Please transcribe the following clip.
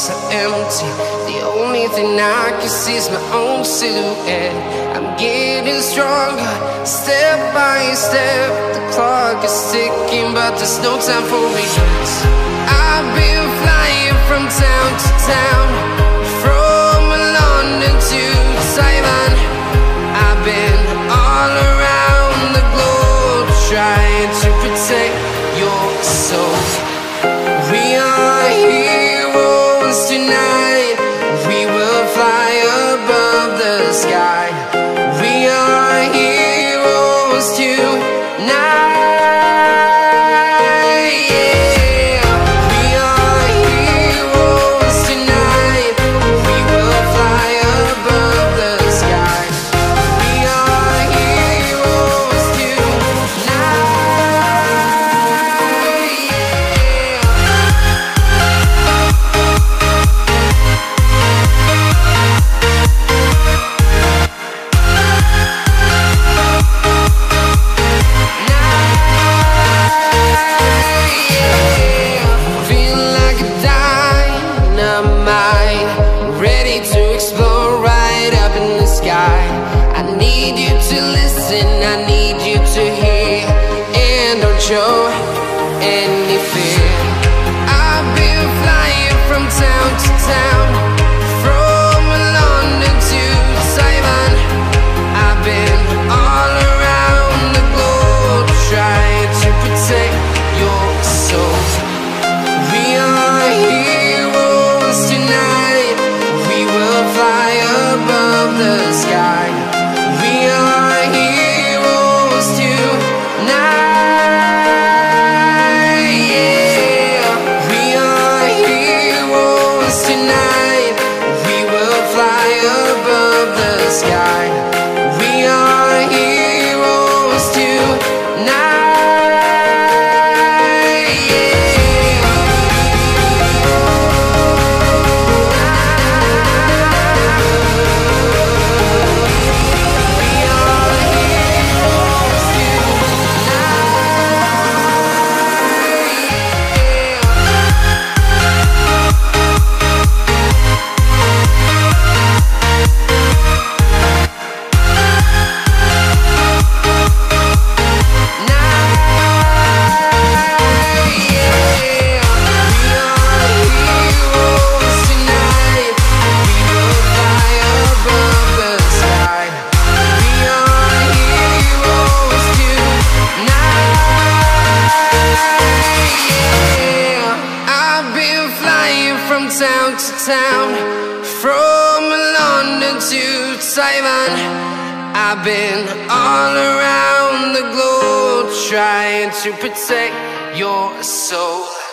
so empty. The only thing I can see is my own silhouette. I'm getting stronger, step by step. The clock is ticking, but there's no time for regrets. I've been flying from town to town, from London to Taiwan. I've been all around the globe, trying to protect your soul. We are heroes tonight. We will fly above the sky. We are heroes tonight. Show any fear. I've been flying from town to town, from London to Taiwan. I've been all around the globe, trying to protect your soul. We are heroes tonight. We will fly above the sky. We are heroes tonight. Town to town, from London to Taiwan. I've been all around the globe, trying to protect your soul.